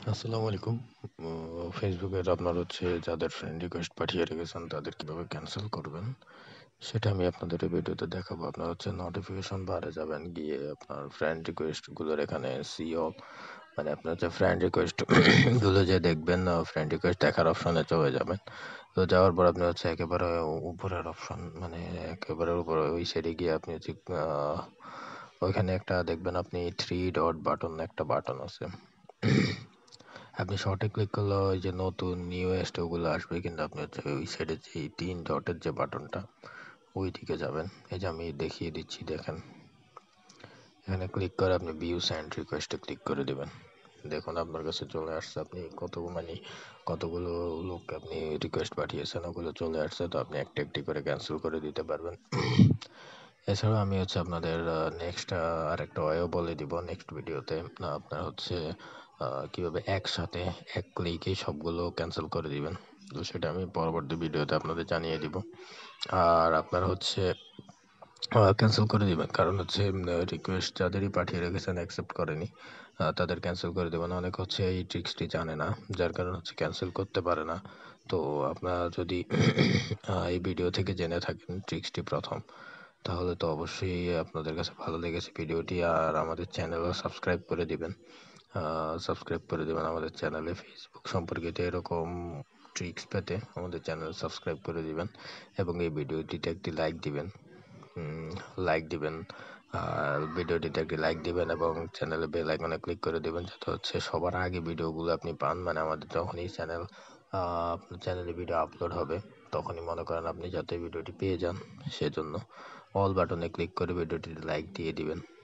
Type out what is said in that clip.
আসসালামু আলাইকুম। ফেসবুকের আপনার যাদের ফ্রেন্ড রিকোয়েস্ট পাঠিয়ে রেখেছেন তাদের কিভাবে ক্যান্সেল করবেন সেটা আমি আপনাদের এই ভিডিওতে দেখাবো। আপনার নোটিফিকেশন বারে যাবেন, গিয়ে আপনার ফ্রেন্ড রিকোয়েস্ট গুলোর এখানে সি অল, মানে আপনার ফ্রেন্ড রিকোয়েস্ট গুলো যে দেখবেন, ফ্রেন্ড রিকোয়েস্ট দেখার অপশনে চলে যাবেন। তো যাওয়ার পর আপনি একেবারে উপরের অপশন, মানে একেবারে উপরে ওই সাইডে গিয়ে আপনি ওইখানে একটা দেখবেন, আপনি থ্রি ডট বাটন একটা বাটন আছে। আপনি শর্টে ক্লিক করলে ওই যে নতুন নিউয়েস্ট ওগুলো আসবে, কিন্তু আপনি ওই সাইডে যে তিন ডটের যে বাটনটা ওই দিকে যাবেন। এই যে আমি দেখিয়ে দিচ্ছি, দেখেন এখানে ক্লিক করে আপনি ভিউ সেন্ড রিকোয়েস্টে ক্লিক করে দিবেন। দেখুন আপনার কাছে চলে আসছে, আপনি কতগুলো লোককে আপনি রিকোয়েস্ট পাঠিয়েছেন ওগুলো চলে আসছে। তো আপনি একটা একটি করে ক্যান্সেল করে দিতে পারবেন। এছাড়াও আমি আপনাদের নেক্সট আরেকটা ওয়েও বলে দিব নেক্সট ভিডিওতে। আপনার কিভাবে একসাথে এক ক্লিকেই সবগুলো ক্যান্সেল করে দিবেন, তো সেটা আমি পরবর্তী ভিডিওতে আপনাদের জানিয়ে দিব। আর আপনার ক্যান্সেল করে দিবেন, কারণ রিকোয়েস্ট যাদেরই পাঠিয়ে রেখেছেন অ্যাকসেপ্ট করেনি, তাদের ক্যান্সেল করে দেবেন। অনেক এই ট্রিক্সটি জানে না, যার কারণে ক্যান্সেল করতে পারে না। তো আপনারা যদি এই ভিডিও থেকে জেনে থাকেন ট্রিক্সটি প্রথম, তাহলে তো অবশ্যই আপনাদের কাছে ভালো লেগেছে ভিডিওটি। আর আমাদের চ্যানেলও সাবস্ক্রাইব করে দিবেন, আমাদের চ্যানেলে। ফেসবুক সম্পর্কিত এরকম ট্রিক্স পেতে আমাদের চ্যানেল সাবস্ক্রাইব করে দিবেন এবং এই ভিডিওটিতে একটি লাইক দিবেন। লাইক দিবেন, আর ভিডিওটিতে একটি লাইক দিবেন এবং চ্যানেলে বেল আইকনে ক্লিক করে দিবেন, যাতে সবার আগে ভিডিওগুলো আপনি পান। মানে আমাদের যখনই আপনার চ্যানেলে ভিডিও আপলোড হবে তখনই মনে করেন আপনি যাতে ভিডিওটি পেয়ে যান, সেজন্য অল বাটনে ক্লিক করে ভিডিওটিতে লাইক দিয়ে দিবেন।